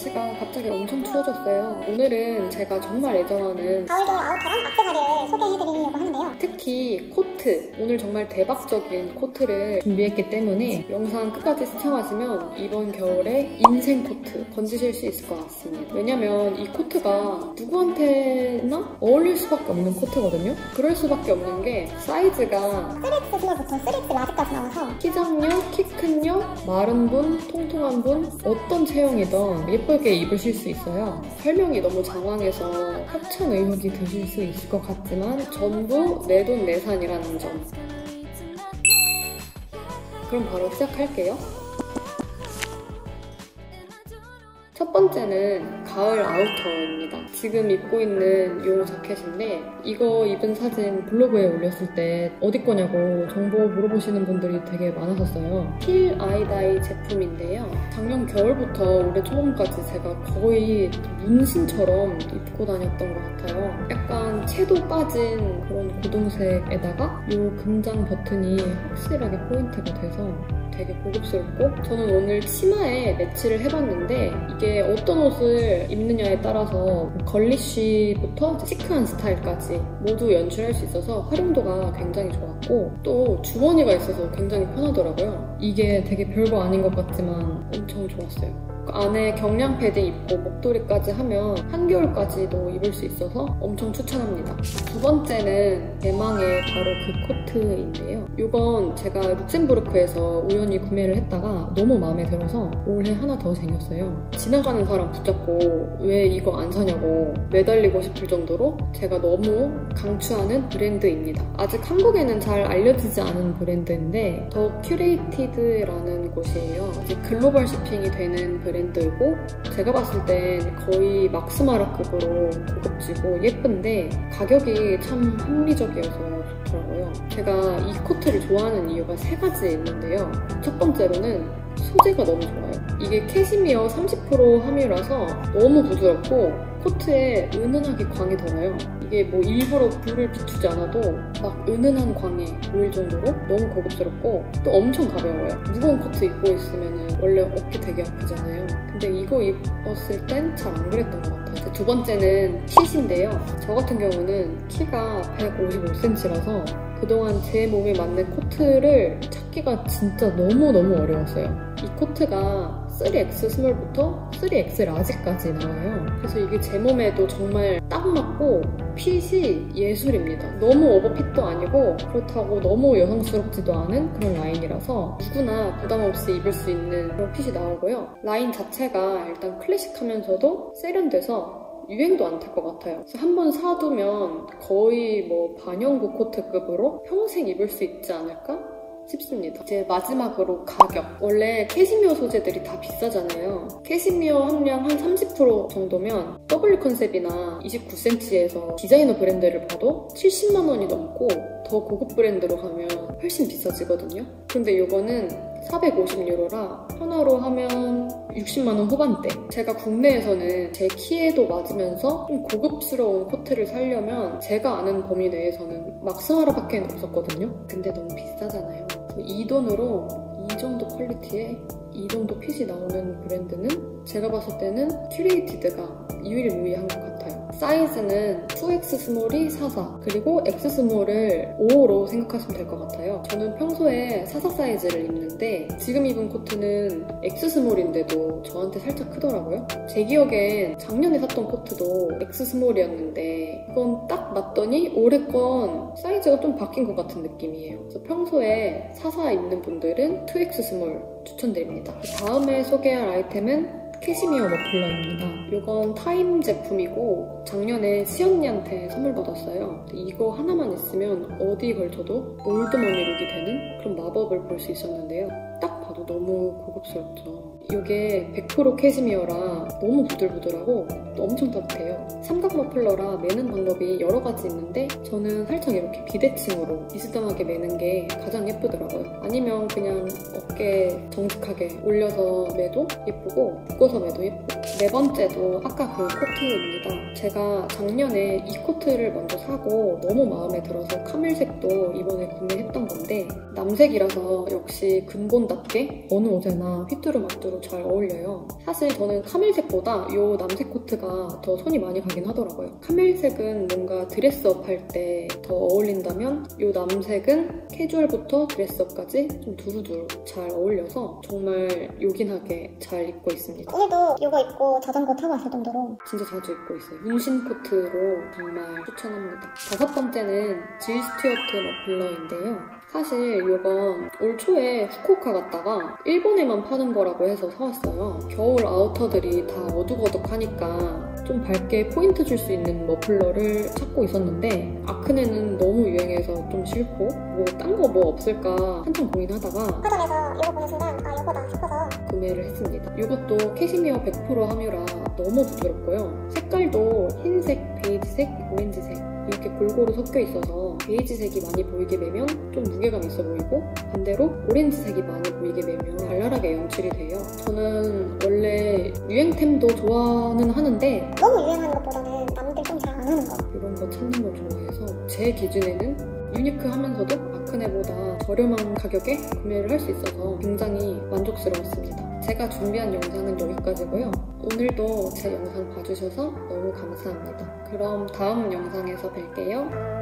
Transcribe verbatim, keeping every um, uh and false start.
날씨가 갑자기 엄청 추워졌어요. 오늘은 제가 정말 애정하는 가을 겨울 아우터랑 액세서리를 소개해드리려고 하는데요. 특히 코트, 오늘 정말 대박적인 코트를 준비했기 때문에 영상 끝까지 시청하시면 이번 겨울에 인생 코트 건지실 수 있을 것 같습니다. 왜냐면 이 코트가 누구한테나 어울릴 수밖에 없는 코트거든요. 그럴 수밖에 없는 게 사이즈가 쓰리 엑스 스몰부터 쓰리 엑스 라지까지 나와서 키 작녀, 키 큰녀, 마른 분, 통통한 분 어떤 체형이든 예쁘게 입으실 수 있어요. 설명이 너무 장황해서 협찬 의혹이 드실 수 있을 것 같지만 전부 내돈내산이라는 점. 그럼 바로 시작할게요. 첫 번째는 가을 아우터입니다. 지금 입고 있는 이 자켓인데 이거 입은 사진 블로그에 올렸을 때 어디 거냐고 정보 물어보시는 분들이 되게 많으셨어요. 힐 아이다이 제품인데요. 작년 겨울부터 올해 초봄까지 제가 거의 문신처럼 입고 다녔던 것 같아요. 약간 채도 빠진 그런 고동색에다가 이 금장 버튼이 확실하게 포인트가 돼서 되게 고급스럽고, 저는 오늘 치마에 매치를 해봤는데 이게 어떤 옷을 입느냐에 따라서 걸리쉬부터 시크한 스타일까지 모두 연출할 수 있어서 활용도가 굉장히 좋았고, 또 주머니가 있어서 굉장히 편하더라고요. 이게 되게 별거 아닌 것 같지만 엄청 좋았어요. 안에 경량 패드 입고 목도리까지 하면 한겨울까지도 입을 수 있어서 엄청 추천합니다. 두 번째는 대망의 바로 그 코트인데요. 이건 제가 룩셈부르크에서 우연히 구매를 했다가 너무 마음에 들어서 올해 하나 더 생겼어요. 지나가는 사람 붙잡고 왜 이거 안 사냐고 매달리고 싶을 정도로 제가 너무 강추하는 브랜드입니다. 아직 한국에는 잘 알려지지 않은 브랜드인데 더 큐레이티드라는 곳이에요. 아직 글로벌 쇼핑이 되는 브랜드 브랜드이고, 제가 봤을 땐 거의 막스마라급으로 고급지고 예쁜데 가격이 참 합리적이어서 좋더라고요. 제가 이 코트를 좋아하는 이유가 세 가지 있는데요. 첫 번째로는 소재가 너무 좋아요. 이게 캐시미어 삼십 퍼센트 함유라서 너무 부드럽고 코트에 은은하게 광이 돌아요. 이게 뭐 일부러 불을 비추지 않아도 막 은은한 광이 보일 정도로 너무 고급스럽고 또 엄청 가벼워요. 무거운 코트 입고 있으면 원래 어깨 되게 아프잖아요. 근데 이거 입었을 땐 잘 안 그랬던 것 같아요. 두 번째는 핏인데요. 저 같은 경우는 키가 백오십오 센티미터라서 그동안 제 몸에 맞는 코트를 찾기가 진짜 너무너무 어려웠어요. 이 코트가 쓰리 엑스 스몰부터 쓰리 엑스 라지까지 나와요. 그래서 이게 제 몸에도 정말 딱 맞고 핏이 예술입니다. 너무 오버핏도 아니고 그렇다고 너무 여성스럽지도 않은 그런 라인이라서 누구나 부담 없이 입을 수 있는 그런 핏이 나오고요. 라인 자체가 일단 클래식하면서도 세련돼서 유행도 안 탈 것 같아요. 그래서 한번 사두면 거의 뭐 반영구 코트급으로 평생 입을 수 있지 않을까 싶습니다. 이제 마지막으로 가격. 원래 캐시미어 소재들이 다 비싸잖아요. 캐시미어 함량 한 삼십 퍼센트 정도면 더블유 컨셉이나 이십구 센티미터에서 디자이너 브랜드를 봐도 칠십만 원이 넘고 더 고급 브랜드로 가면 훨씬 비싸지거든요. 근데 이거는 사백오십 유로라 현화로 하면 육십만 원 후반대. 제가 국내에서는 제 키에도 맞으면서 좀 고급스러운 코트를 사려면 제가 아는 범위 내에서는 막스마라밖에 없었거든요. 근데 너무 비싸잖아요. 이 돈으로 이 정도 퀄리티에 이 정도 핏이 나오는 브랜드는 제가 봤을 때는 큐레이티드가 유일무이한 것 같아요. 사이즈는 투 엑스 스몰이 사사, 그리고 X 스몰을 오호로 생각하시면 될 것 같아요. 저는 평소에 사사 사이즈를 입는데 지금 입은 코트는 X 스몰인데도 저한테 살짝 크더라고요. 제 기억엔 작년에 샀던 코트도 X 스몰이었는데 이건 딱 맞더니 올해 건 사이즈가 좀 바뀐 것 같은 느낌이에요. 그래서 평소에 사사 입는 분들은 투 엑스 스몰 추천드립니다. 다음에 소개할 아이템은 캐시미어 머플러입니다. 이건 타임 제품이고 작년에 시언니한테 선물 받았어요. 이거 하나만 있으면 어디 걸쳐도 올드머니 룩이 되는 그런 마법을 볼 수 있었는데요. 딱 봐도 너무 고급스럽죠. 이게 백 퍼센트 캐시미어라 너무 부들부들하고 또 엄청 따뜻해요. 삼각 머플러라 매는 방법이 여러 가지 있는데 저는 살짝 이렇게 비대칭으로 비스듬하게 매는 게 가장 예쁘더라고요. 아니면 그냥 어깨 정직하게 올려서 매도 예쁘고 묶어서 매도 예쁘고 네 번째도 아까 그 코트입니다. 제가 작년에 이 코트를 먼저 사고 너무 마음에 들어서 카멜색도 이번에 구매했던 건데 남색이라서 역시 근본답게 어느 옷에나 휘뚜루마뚜루 잘 어울려요. 사실 저는 카멜색보다 이 남색 코트가 더 손이 많이 가긴 하더라고요. 카멜색은 뭔가 드레스업 할 때 더 어울린다면 이 남색은 캐주얼부터 드레스업까지 좀 두루두루 잘 어울려서 정말 요긴하게 잘 입고 있습니다. 오늘도 이거 입고 자전거 타고 왔을 정도로 진짜 자주 입고 있어요. 문신 코트로 정말 추천합니다. 다섯 번째는 질 스튜어트 머플러인데요. 사실 이건 올 초에 후쿠오카 갔다가 일본에만 파는 거라고 해서 사왔어요. 겨울 아우터들이 다 어둑어둑하니까 좀 밝게 포인트 줄 수 있는 머플러를 찾고 있었는데 아크네는 너무 유행해서 좀 싫고 뭐 딴 거 뭐 없을까 한참 고민하다가 백화점에서 이거 보는 순간 아 이거다 싶어서 구매를 했습니다. 이것도 캐시미어 백 퍼센트 함유라 너무 부드럽고요. 색깔도 흰색, 베이지색, 오렌지색 이렇게 골고루 섞여 있어서 베이지색이 많이 보이게 매면 좀 무게감 있어 보이고 반대로 오렌지색이 많이 보이게 매면 발랄하게 연출이 돼요. 저는 원래 유행템도 좋아는 하는데 너무 유행하는 것보다는 남들 좀 잘 안 하는 거 이런 거 찾는 걸 좋아해서 제 기준에는 유니크하면서도 아크네보다 저렴한 가격에 구매를 할 수 있어서 굉장히 만족스러웠습니다. 제가 준비한 영상은 여기까지고요. 오늘도 제 영상 봐주셔서 너무 감사합니다. 그럼 다음 영상에서 뵐게요.